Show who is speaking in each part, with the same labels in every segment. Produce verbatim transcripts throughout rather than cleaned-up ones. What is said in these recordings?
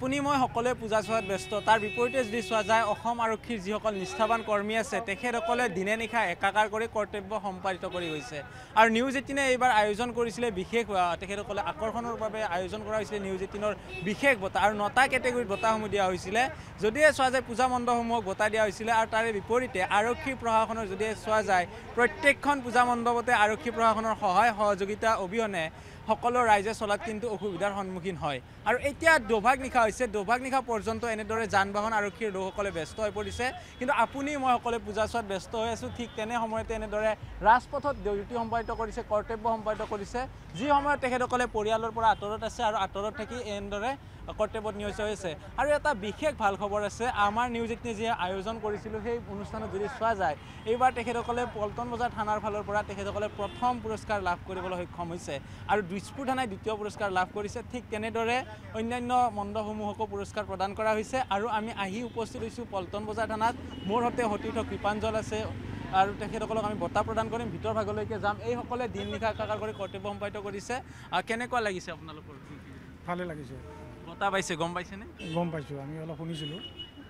Speaker 1: আপুনি মই সকলোৱে পূজা চোৱাত ব্যস্ত তাৰ বিপৰীতে যদি চোৱা যায় অসম আৰক্ষীৰ যিসকল নিষ্ঠাবান কৰ্মী আছে তেখেতসকলে দিনে নিশা একাকাৰ কৰি কৰ্তব্য সম্পাদিত কৰি গৈছে আৰু নিউজ এইটিনে এইবাৰ আয়োজন কৰিছিলে বিশেষ তেখেতসকলে আকৰ্ষণৰ বাবে আয়োজন কৰা হৈছিলে নিউজ এইটিনৰ বিশেষ বঁটা আৰু নটা কেটেগৰীত বঁটাসমূহ দিয়া হৈছিলে যদিহে চোৱা যায় পূজা মণ্ডপসমূহক বঁটা দিয়া হৈছিলে আৰু তাৰে বিপৰীতে আৰক্ষী প্ৰশাসনৰ যদিহে চোৱা যায় প্ৰত্যেকখন পূজা মণ্ডপতে আৰক্ষী প্ৰশাসনৰ সহায় সহযোগিতা অবিহনে সকলো ৰাইজে চলাত কিন্তু অসুবিধাৰ সন্মুখীন হয় আৰু এতিয়া দুভাগ নিশা হৈছে দুভাগ নিশা পৰ্যন্ত এনেদৰে যান বাহন আৰক্ষীৰ লোকসকলে ব্যস্ত হৈ পৰিছে কিন্তু আপুনি মই সকলোৱে পূজা চোৱাত ব্যস্ত হৈ আছোঁ ঠিক তেনে সময়তে এনেদৰে ৰাজপথত ডিউটি সম্পাদিত কৰিছে কৰ্তব্য সম্পাদিত কৰিছে যি সময়ত তেখেতসকলে পৰিয়ালৰ পৰা আঁতৰত আছে আৰু আঁতৰত থাকি এনেদৰে কৰ্তব্যত নিয়োজিত হৈছে আৰু এটা বিশেষ ভাল খবৰ আছে আমাৰ নিউজ এইটিনে যি আয়োজন কৰিছিলোঁ সেই অনুষ্ঠানত যদি চোৱা যায় এইবাৰ তেখেতসকলে পল্টন বজাৰ থানাৰ ফালৰ পৰা তেখেতসকলে প্ৰথম পুৰস্কাৰ লাভ কৰিবলৈ সক্ষম হৈছে আৰু দিছপুৰ থানাই দ্বিতীয় পুৰস্কাৰ লাভ কৰিছে ঠিক তেনেদৰে অন্যান্য মণ্ডপসমূহকো পুৰস্কাৰ প্ৰদান কৰা হৈছে আৰু আমি আহি উপস্থিত হৈছোঁ পল্টন বজাৰ থানাত মোৰ সৈতে সতীৰ্থ কৃপাঞ্জল আছে আৰু তেখেতসকলক আমি বঁটা প্ৰদান কৰিম ভিতৰ ভাগলৈকে যাম এইসকলে দিন নিশা একাকাৰ কৰি কৰ্তব্য সম্পাদিত কৰিছে কেনেকুৱা লাগিছে আপোনালোকৰ
Speaker 2: ভালে লাগিছে
Speaker 1: বঁটা পাইছে গম পাইছেনে
Speaker 2: গম পাইছোঁ আমি অলপ শুনিছিলোঁ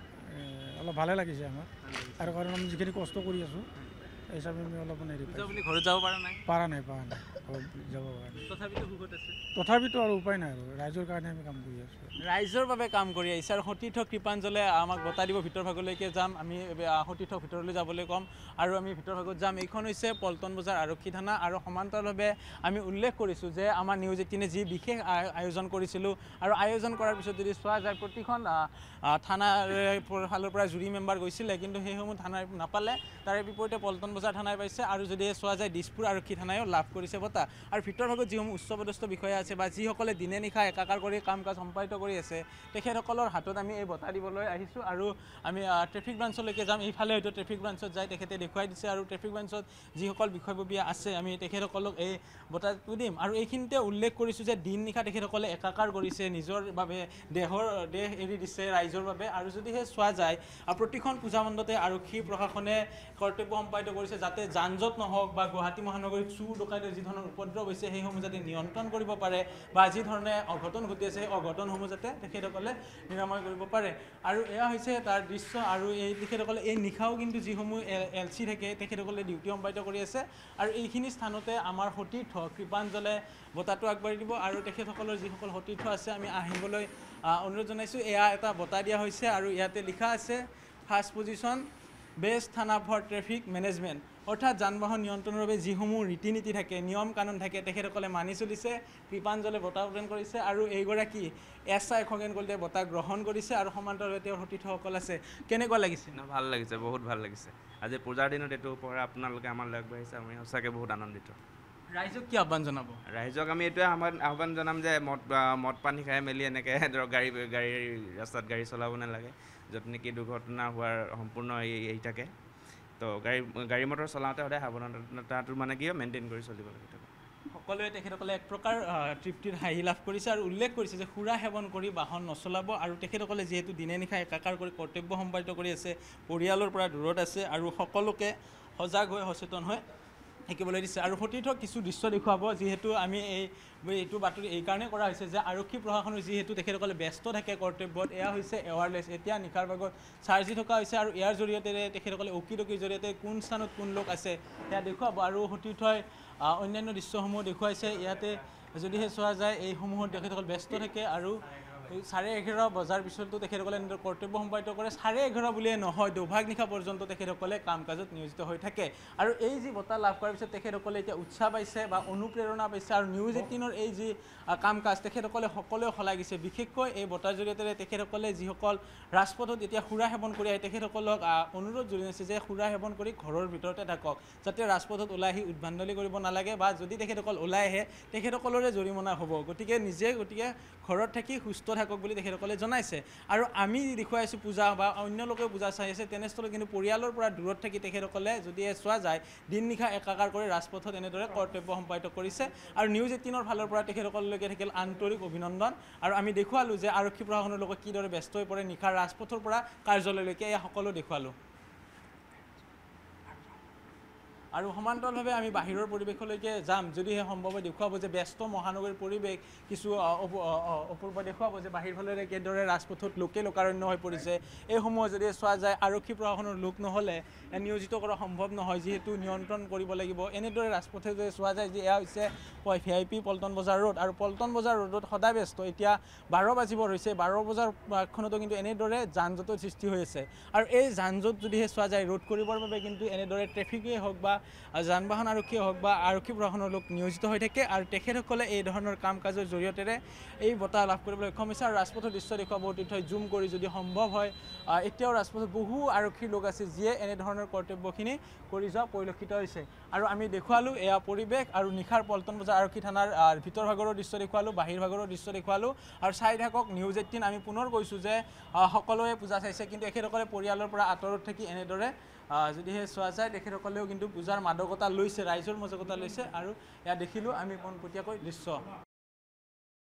Speaker 2: অলপ ভালে লাগিছে আমাৰ আৰু কাৰণ আমি যিখিনি কষ্ট কৰি আছোঁ এই হিচাপে আমি অলপ মানে
Speaker 1: বুলি ঘৰত যাব পৰা নাই
Speaker 2: পৰা নাই পৰা নাই ঘৰত যাব পৰা নাই
Speaker 1: তথাপিতো সুখত আছে
Speaker 2: তথাপিতো আৰু উপায় নাই আৰু ৰাইজৰ কাৰণে আমি কাম কৰি আছোঁ
Speaker 1: ৰাইজৰ বাবে কাম কৰি আহিছে আৰু সতীৰ্থ কৃপাঞ্জলে আমাক বঁটা দিব ভিতৰ ভাগলৈকে যাম আমি সতীৰ্থ ভিতৰলৈ যাবলৈ ক'ম আৰু আমি ভিতৰ ভাগত যাম এইখন হৈছে পল্টন বজাৰ আৰক্ষী থানা আৰু সমান্তৰালভাৱে আমি উল্লেখ কৰিছোঁ যে আমাৰ নিউজ এইটিনে যি বিশেষ আয়োজন কৰিছিলোঁ আৰু আয়োজন কৰাৰ পিছত যদি চোৱা যায় প্ৰতিখন থানাৰ ফালৰ পৰা জুৰি মেম্বাৰ গৈছিলে কিন্তু সেইসমূহ থানাই নাপালে তাৰে বিপৰীতে পল্টন বজাৰ থানাই পাইছে আৰু যদি চোৱা যায় দিছপুৰ আৰক্ষী থানায়ো লাভ কৰিছে বঁটা আৰু ভিতৰ ভাগত যিসমূহ উচ্চপদস্থ বিষয়া আছে বা যিসকলে দিনে নিশা একাকাৰ কৰি কাম কাজ সম্পাদিত কৰি আছে তেখেতসকলৰ হাতত আমি এই বঁটা দিবলৈ আহিছোঁ আৰু আমি ট্ৰেফিক ব্ৰাঞ্চলৈকে যাম এইফালে হয়তো ট্ৰেফিক ব্ৰাঞ্চত যাই তেখেতে দেখুৱাই দিছে আৰু ট্ৰেফিক ব্ৰাঞ্চত যিসকল বিষয়ববীয়া আছে আমি তেখেতসকলক এই বঁটাটো দিম আৰু এইখিনিতে উল্লেখ কৰিছোঁ যে দিন নিশা তেখেতসকলে একাকাৰ কৰিছে নিজৰ বাবে দেহৰ দেহ এৰি দিছে ৰাইজৰ বাবে আৰু যদিহে চোৱা যায় প্ৰতিখন পূজা মণ্ডপতে আৰক্ষী প্ৰশাসনে কৰ্তব্য সম্পাদিত কৰিছে যাতে যান জঁট নহওক বা গুৱাহাটী মহানগৰীত চুৰ ডকাইতৰ যি ধৰণৰ উপদ্ৰৱ হৈছে সেইসমূহ যাতে নিয়ন্ত্ৰণ কৰিব পাৰে বা যি ধৰণে অঘটন ঘটি আছে সেই অঘটনসমূহ যাতে তেখেতসকলে নিৰাময় কৰিব পাৰে আৰু এয়া হৈছে তাৰ দৃশ্য আৰু এই তেখেতসকলে এই নিশাও কিন্তু যিসমূহ এল চি থাকে তেখেতসকলে ডিউটি সম্পাদিত কৰি আছে আৰু এইখিনি স্থানতে আমাৰ সতীৰ্থ কৃপাঞ্জলে বঁটাটো আগবাঢ়ি দিব আৰু তেখেতসকলৰ যিসকল সতীৰ্থ আছে আমি আহিবলৈ অনুৰোধ জনাইছোঁ এয়া এটা বঁটা দিয়া হৈছে আৰু ইয়াতে লিখা আছে ফাৰ্ষ্ট পজিশ্যন বেষ্ট থানা ফৰ ট্ৰেফিক মেনেজমেণ্ট অৰ্থাৎ যান বাহন নিয়ন্ত্ৰণৰ বাবে যিসমূহ ৰীতি নীতি থাকে নিয়ম কানুন থাকে তেখেতসকলে মানি চলিছে কৃপাঞ্জলে বঁটা প্ৰদান কৰিছে আৰু এইগৰাকী এছ আই খগেন কলিতাই বঁটা গ্ৰহণ কৰিছে আৰু সমান্তৰালভাৱে তেওঁৰ সতীৰ্থসকল আছে কেনেকুৱা লাগিছে
Speaker 3: ভাল লাগিছে বহুত ভাল লাগিছে আজি পূজাৰ দিনত এইটো উপহাৰ আপোনালোকে আমালৈ আগবাঢ়িছে আমি সঁচাকৈ বহুত আনন্দিত
Speaker 1: ৰাইজক কি আহ্বান জনাব
Speaker 3: ৰাইজক আমি এইটোৱে আহ্বান জনাম যে মদ মদ পানী খাই মেলি এনেকৈ ধৰক গাড়ী গাড়ী ৰাস্তাত গাড়ী চলাব নালাগে য'ত নেকি দুৰ্ঘটনা হোৱাৰ সম্পূৰ্ণ এই থাকে তো গাড়ী গাড়ী মটৰ চলাওঁতে সদায় সাৱধানতাটো মানে কি মেইনটেইন কৰি চলিব লাগে
Speaker 1: সকলোৱে তেখেতসকলে এক প্ৰকাৰ তৃপ্তিৰ হাঁহি লাভ কৰিছে আৰু উল্লেখ কৰিছে যে সুৰা সেৱন কৰি বাহন নচলাব আৰু তেখেতসকলে যিহেতু দিনে নিশা একাকাৰ কৰি কৰ্তব্য সম্পাদিত কৰি আছে পৰিয়ালৰ পৰা দূৰত আছে আৰু সকলোকে সজাগ হৈ সচেতন হৈ থাকিবলৈ দিছে আৰু সতীৰ্থ কিছু দৃশ্য দেখুৱাব যিহেতু আমি এই এইটো বাতৰি এইকাৰণে কৰা হৈছে যে আৰক্ষী প্ৰশাসনৰ যিহেতু তেখেতসকলে ব্যস্ত থাকে কৰ্তব্যত এয়া হৈছে এৱাৰলেছ এতিয়া নিশাৰ ভাগত চাৰ্জি থকা হৈছে আৰু ইয়াৰ জৰিয়তে তেখেতসকলে অকিদকিৰ জৰিয়তে কোন স্থানত কোন লোক আছে সেয়া দেখুৱাব আৰু সতীৰ্থই অন্যান্য দৃশ্যসমূহ দেখুৱাইছে ইয়াতে যদিহে চোৱা যায় এইসমূহত তেখেতসকল ব্যস্ত থাকে আৰু চাৰে এঘাৰ বজাৰ পিছতো তেখেতসকলে এনেদৰে কৰ্তব্য সম্পাদিত কৰে চাৰে এঘাৰ বুলিয়ে নহয় দুভাগ নিশা পৰ্যন্ত তেখেতসকলে কাম কাজত নিয়োজিত হৈ থাকে আৰু এই যি বঁটা লাভ কৰাৰ পিছত তেখেতসকলে এতিয়া উৎসাহ পাইছে বা অনুপ্ৰেৰণা পাইছে আৰু নিউজ এইটিনৰ এই যি কাম কাজ তেখেতসকলে সকলোৱে শলাগিছে বিশেষকৈ এই বঁটাৰ জৰিয়তে তেখেতসকলে যিসকল ৰাজপথত এতিয়া সুৰা সেৱন কৰি আহে তেখেতসকলক অনুৰোধ জনাইছে যে সুৰা সেৱন কৰি ঘৰৰ ভিতৰতে থাকক যাতে ৰাজপথত ওলাই আহি উদ্ভণ্ডালি কৰিব নালাগে বা যদি তেখেতসকল ওলাই আহে তেখেতসকলৰে জৰিমনা হ'ব গতিকে নিজে গতিকে ঘৰত থাকি সুস্থ থাকক বুলি তেখেতসকলে জনাইছে আৰু আমি দেখুৱাইছোঁ পূজা বা অন্য লোকেও পূজা চাই আছে তেনেস্থলত কিন্তু পৰিয়ালৰ পৰা দূৰত থাকি তেখেতসকলে যদি চোৱা যায় দিন নিশা একাকাৰ কৰি ৰাজপথত এনেদৰে কৰ্তব্য সম্পাদিত কৰিছে আৰু নিউজ এইটিনৰ ফালৰ পৰা তেখেতসকললৈকে থাকিল আন্তৰিক অভিনন্দন আৰু আমি দেখুৱালোঁ যে আৰক্ষী প্ৰশাসনৰ লগত কিদৰে ব্যস্ত হৈ পৰে নিশাৰ ৰাজপথৰ পৰা কাৰ্যালয়লৈকে এয়া সকলো দেখুৱালোঁ আৰু সমান্তৰালভাৱে আমি বাহিৰৰ পৰিৱেশলৈকে যাম যদিহে সম্ভৱ হয় দেখুৱাব যে ব্যস্ত মহানগৰীৰ পৰিৱেশ কিছু অপূৰ্ব দেখুৱাব যে বাহিৰ ফালেৰে কেনেদৰে ৰাজপথত লোকে লোকাৰণ্য হৈ পৰিছে এইসমূহ যদি চোৱা যায় আৰক্ষী প্ৰশাসনৰ লোক নহ'লে নিয়োজিত কৰা সম্ভৱ নহয় যিহেতু নিয়ন্ত্ৰণ কৰিব লাগিব এনেদৰে ৰাজপথে যদি চোৱা যায় যে এয়া হৈছে ভি আই পি পল্টন বজাৰ ৰোড আৰু পল্টন বজাৰ ৰোডত সদায় ব্যস্ত এতিয়া বাৰ বাজিবৰ হৈছে বাৰ বজাৰ খনতো কিন্তু এনেদৰে যান জঁটৰ সৃষ্টি হৈ আছে আৰু এই যান জঁট যদিহে চোৱা যায় ৰোধ কৰিবৰ বাবে কিন্তু এনেদৰে ট্ৰেফিকেই হওক বা যান বাহন আৰক্ষীয়ে হওক বা আৰক্ষী প্ৰশাসনৰ লোক নিয়োজিত হৈ থাকে আৰু তেখেতসকলে এই ধৰণৰ কাম কাজৰ জৰিয়তে এই বঁটা লাভ কৰিবলৈ সক্ষম হৈছে আৰু ৰাজপথৰ দৃশ্য দেখুৱাব অতিথয় জুম কৰি যদি সম্ভৱ হয় এতিয়াও ৰাজপথত বহু আৰক্ষীৰ লোক আছে যিয়ে এনেধৰণৰ কৰ্তব্যখিনি কৰি যোৱা পৰিলক্ষিত হৈছে আৰু আমি দেখুৱালোঁ এয়া পৰিৱেশ আৰু নিশাৰ পল্টন বজাৰ আৰক্ষী থানাৰ ভিতৰ ভাগৰৰ দৃশ্য দেখুৱালোঁ বাহিৰ ভাগৰৰ দৃশ্য দেখুৱালোঁ আৰু চাই থাকক নিউজ এইটিন আমি পুনৰ কৈছোঁ যে সকলোৱে পূজা চাইছে কিন্তু এখেতসকলে পৰিয়ালৰ পৰা আঁতৰত থাকি এনেদৰে যদিহে চোৱা যায় তেখেতসকলেও কিন্তু পূজাৰ মাদকতা লৈছে ৰাইজৰ মাদকতা লৈছে আৰু এয়া দেখিলোঁ আমি পোনপটীয়াকৈ দৃশ্য